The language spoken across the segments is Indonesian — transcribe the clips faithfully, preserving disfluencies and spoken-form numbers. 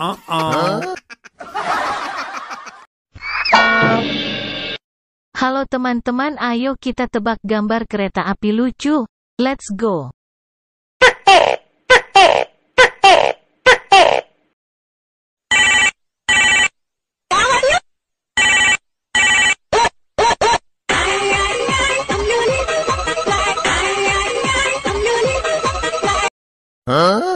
Uh-oh. Halo teman-teman, ayo kita tebak gambar kereta api lucu. Let's go. Huh?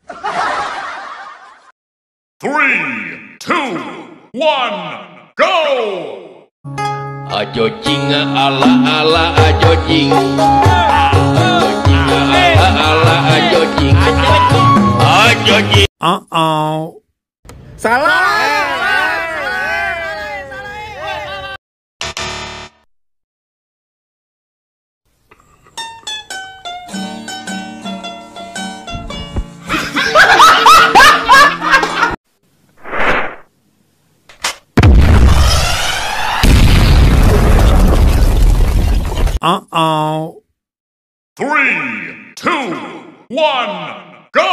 Three, two, one, go! Ajo jing ala ala ajo jing. Ajo jing ala ala ajo jing. Ajo jing. Uh-oh. Salah. Uh-oh. Three, two, one, go!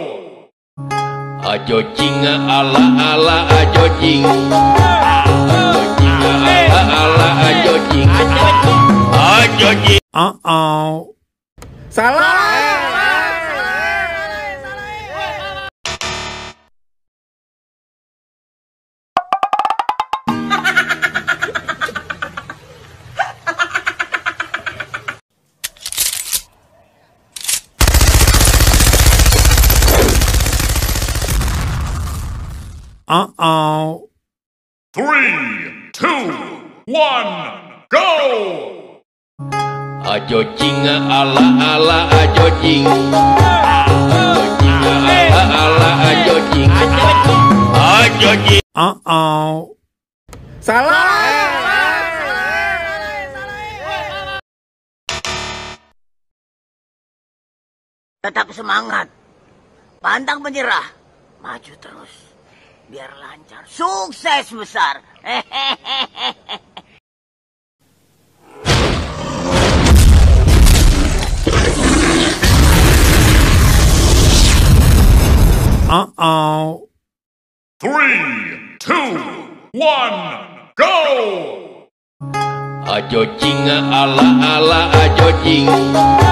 Ajo jing ala ala ajo jing. Ajo jing ala ala ajo jing. Ajo jing. Uh-oh. Salah. Uh-oh. Three, two, one, go! Ajo jing ala ala ajo jing. Ajo jing ala ala ajo jing. Ajo jing. Uh-oh. Salah. Tetap semangat. Pantang menyerah. Maju terus. Biar lancar. Sukses besar. Uh-oh. Three, two, one, go! Ajo jing ala ala ajo jing.